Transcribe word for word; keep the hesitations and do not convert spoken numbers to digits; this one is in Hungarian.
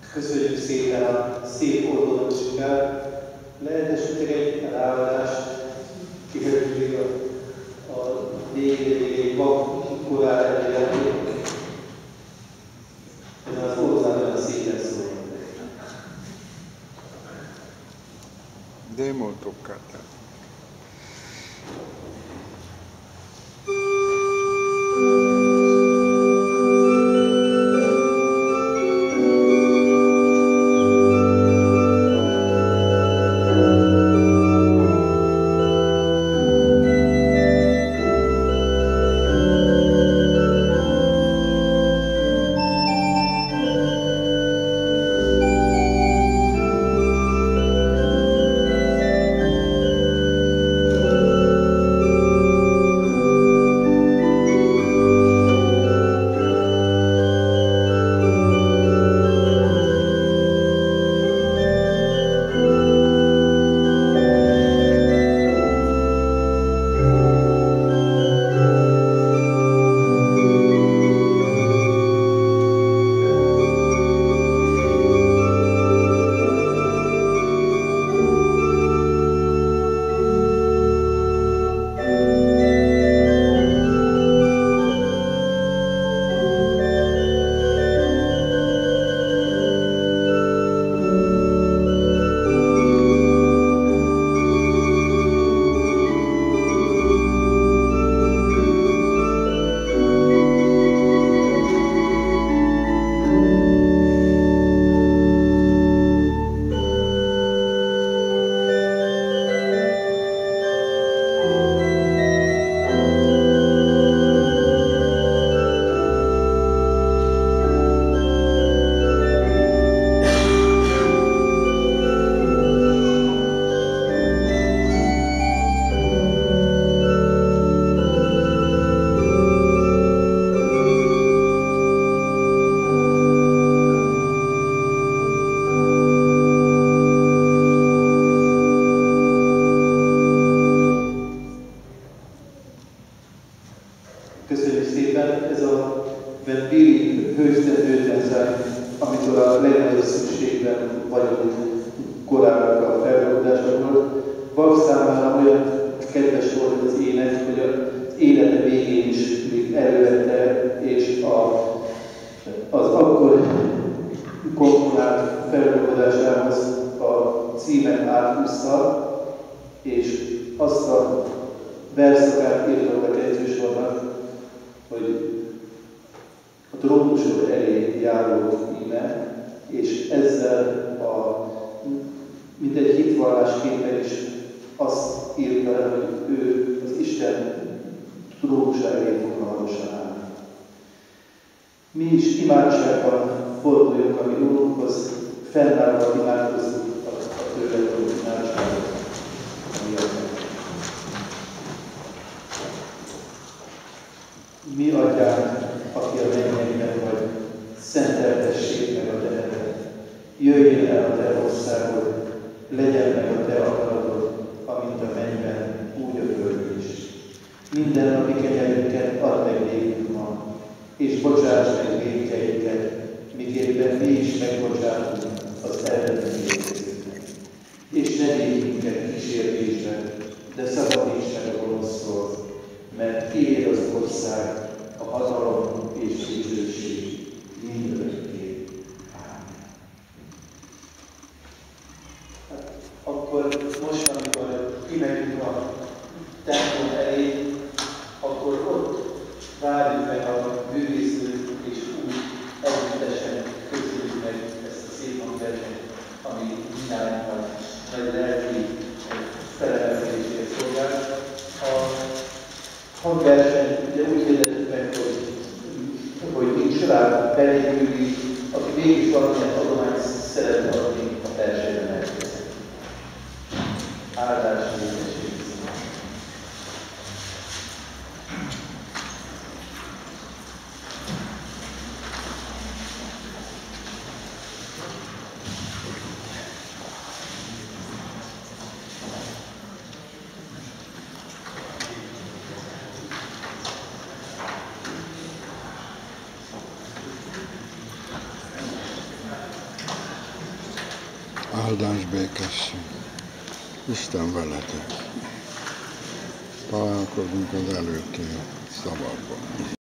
Köszönjük szépen a szép orvonunkát. Lehet esetleg egy elálladást kivetődik a, a végére egy vakkorál eljáték. Ez az orvonán a szépen szól. De è molto toccata. Köszönjük szépen, ez a Vempiri hőztetőtlenszág, amikor a legnagyobb szükségben vagyunk korábban a feldolgozásakor. Bach számára olyan kedves volt az élet, hogy az élete végén is még elővette, és a, az akkor komponált feldolgozásához a címet áthúzta, és azt a verszakát írta a kegyzősornak, hogy a trónusod elé járó íme, és ezzel a, mint egy hitvallásképpen is azt írta el, hogy ő az Isten trónusa elé fog hamarosan állni. Mi is imádságban forduljunk a mi Úrunkhoz, fennállva imádkozzuk a, a tőle való imádságot, ami a Mi Atyánk, aki a mennyekben vagy, szenteltessék meg a te neved. Jöjjön el a te országod, legyen meg a te akaratod, amint a mennyben, úgy a földön is. Minden napi kenyerünket add meg nékünk ma, és bocsáss meg vétkeinket, miképpen mi is megbocsátunk az ellenünk vétkeinknek. És ne védj minket kísértésbe, de szabadíts meg a gonosztól, mert tiéd az ország, a hatalom és a dicsőség mindörökké. Ámen. Hát, akkor most, amikor kimegyünk a templom elé, akkor ott várjuk meg a művészőt, és úgy együttesen köszönjük meg ezt a szép hangversenyt, ami mindannyian nagy lelki felemelkedésért szolgál. A hangverseny ugye úgy hirdettük meg, hogy, hogy nincs rá belépői, aki mégis valamilyen adományt szeretne adni a versenyben elkezdeni. Áldás végesség. Áldás békesség. Isten veletek. Találkozunk az előtér szavakban.